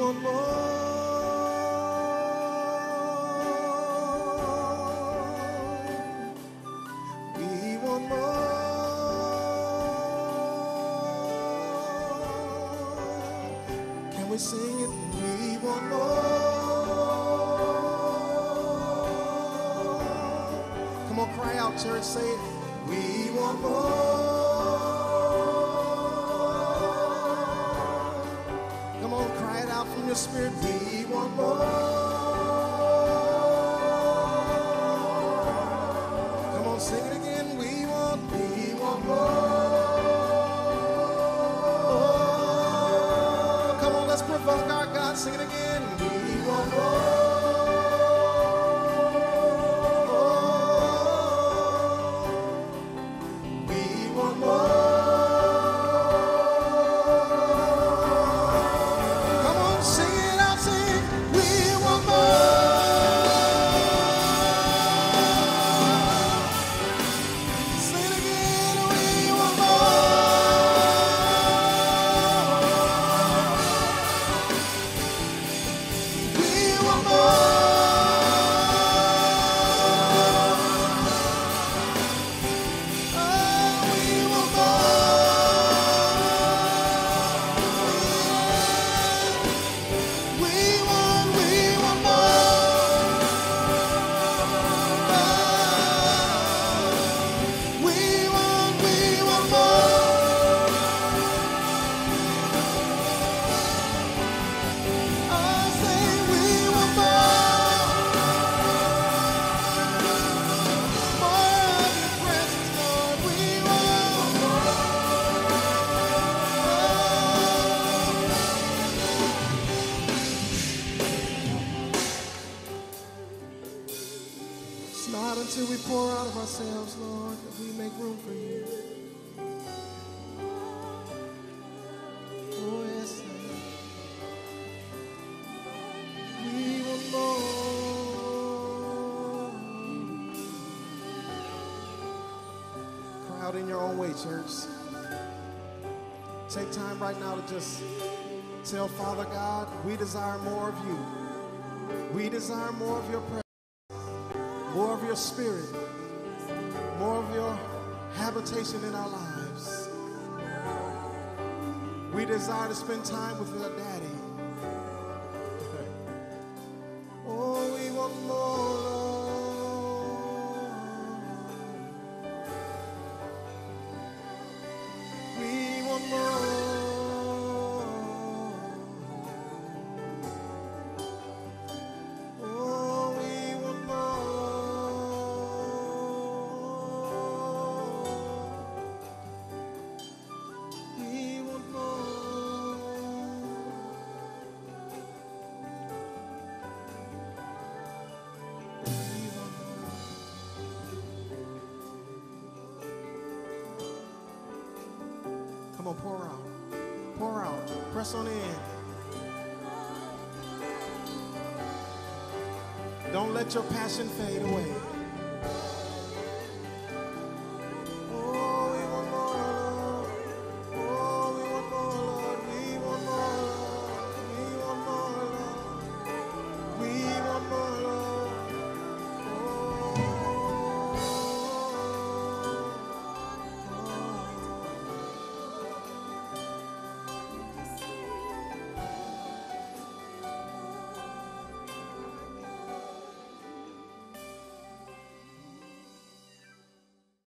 want more. We want more. Can we sing it? We want more. Come on, cry out, church. Say it. We want more. Come on, cry it out from your spirit. We want more. Come on, sing it again. We want more. Come on, let's provoke our God. Sing it again. We want more. Until we pour out of ourselves, Lord, that we make room for you. Oh, yes, Lord. We want more. Cry out in your own way, church. Take time right now to just tell Father God, we desire more of you. We desire more of your presence. More of your spirit, more of your habitation in our lives. We desire to spend time with your daddy. Oh, we want more, Lord. We want more. Come on, pour out. Pour out. Press on in. Don't let your passion fade away.